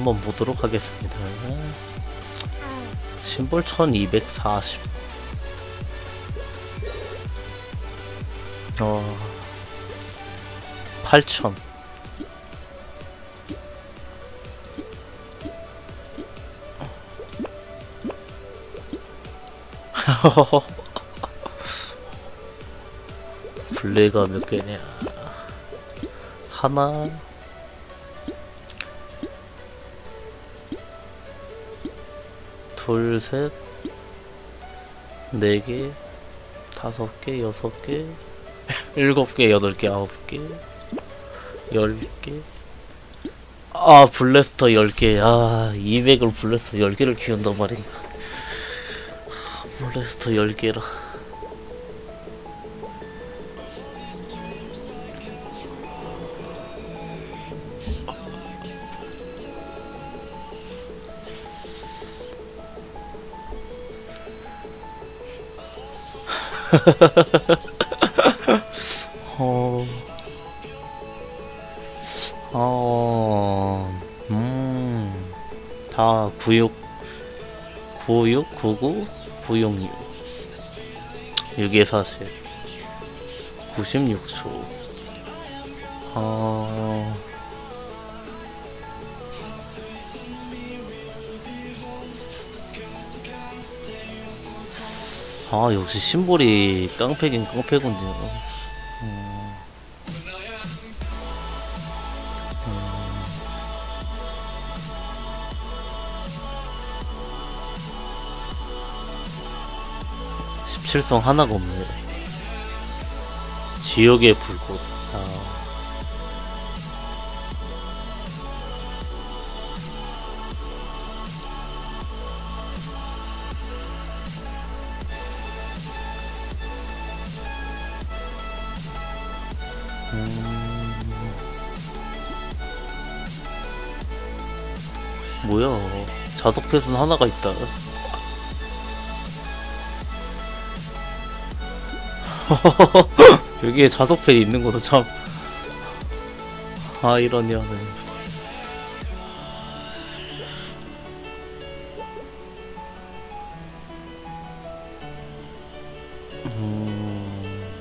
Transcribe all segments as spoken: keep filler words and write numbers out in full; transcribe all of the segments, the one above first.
한번 보도록 하겠습니다. 심볼 천이백사십. 어, 팔천. 블레가 몇 개냐? 하나, 둘, 셋, 네 개, 다섯 개, 여섯 개, 일곱 개, 여덟 개, 아홉 개, 열 개. 아, 블래스터 열 개. 아, 이백을 블래스터 열 개를 키운단 말인가. 블래스터 열 개라. 어, 어, 음, 다 구육, 구육, 구구, 구육육, 육에 사십, 구십육 초. 어, 아, 역시 심볼이 깡패긴 깡패군요. 음. 음. 십칠 성 하나가 없네. 지옥의 불꽃. 아. 뭐야, 자석펫은 하나가 있다. 여기에 자석펫 있는 것도 참. 아, 이러냐네. 음...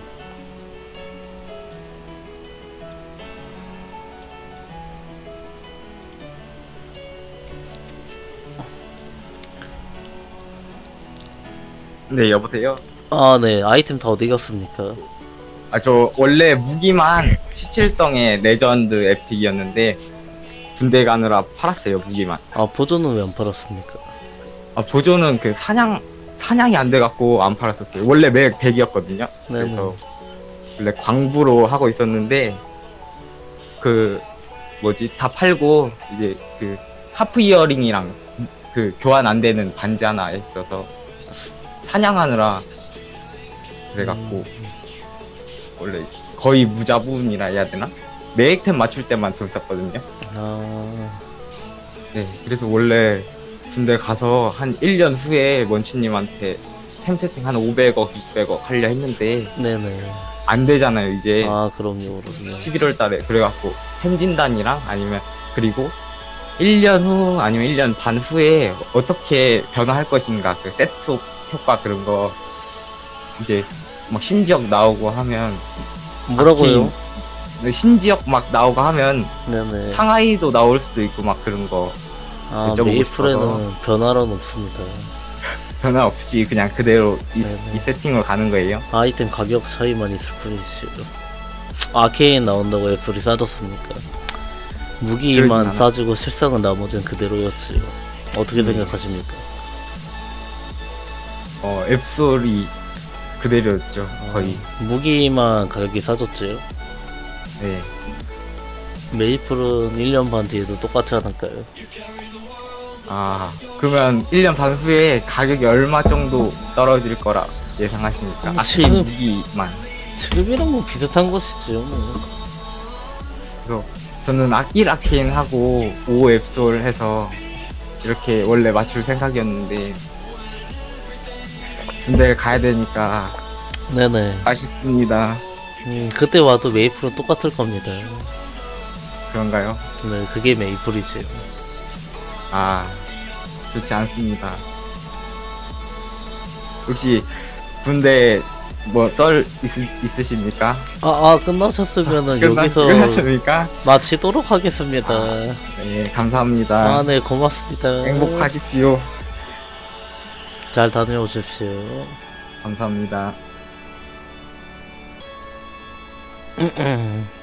네, 여보세요? 아, 네. 아이템 다 어디 갔습니까? 아, 저 원래 무기만 십칠 성의 레전드 에픽이었는데 군대 가느라 팔았어요, 무기만. 아, 보조는 왜 안 팔았습니까? 아, 보조는 그 사냥, 사냥이 안 돼갖고 안 팔았었어요. 원래 맥 백이었거든요. 네네. 그래서 원래 광부로 하고 있었는데 그 뭐지, 다 팔고 이제 그 하프 이어링이랑 그 교환 안 되는 반지 하나 있어서 사냥하느라 그래갖고 음... 원래 거의 무자본이라 해야 되나? 매액템 맞출 때만 돈 썼거든요. 아... 네, 그래서 원래 군대 가서 한 일 년 후에 먼치님한테 템 세팅 한 오백억, 육백억 하려 했는데 네네. 안 되잖아요, 이제. 아, 그럼요, 그럼요. 십일월 달에. 그래갖고 템 진단이랑 아니면 그리고 일 년 후 아니면 일 년 반 후에 어떻게 변화할 것인가, 그 세트 효과 그런 거 이제 막 신지역 나오고 하면 뭐라고요? 아케인, 신지역 막 나오고 하면 네네. 상하이도 나올 수도 있고 막 그런 거. 아, 메이플에는 변화는 없습니다. 변화 없이 그냥 그대로 이, 네네. 이 세팅으로 가는 거예요? 아이템 가격 차이만 있을 뿐이지. 아케인 나온다고 앱소리 싸졌습니까? 무기만 싸지고 실상은 나머지는 그대로였지요. 어떻게 음. 생각하십니까? 어, 앱소리 그대로였죠, 거의. 아, 무기만 가격이 싸졌지요? 네. 메이플은 일 년 반 뒤에도 똑같지 않을까요? 아, 그러면 일 년 반 후에 가격이 얼마 정도 떨어질 거라 예상하십니까? 음, 아케인 지금, 무기만. 지금이랑 뭐 비슷한 것이지요, 뭐. 그래서 저는 아낄 아케인하고 오 앱솔 해서 이렇게 원래 맞출 생각이었는데 군대를 가야 되니까 네네. 아쉽습니다. 음, 그때 와도 메이플은 똑같을 겁니다. 그런가요? 네, 그게 메이플이지요. 아, 좋지 않습니다. 혹시 군대 뭐 썰 있으십니까? 아, 아 끝나셨으면은 끝나, 여기서 끝났습니까? 마치도록 하겠습니다. 네, 감사합니다. 아, 네, 고맙습니다. 행복하십시오. 잘 다녀오십시오. 감사합니다. 음, 음.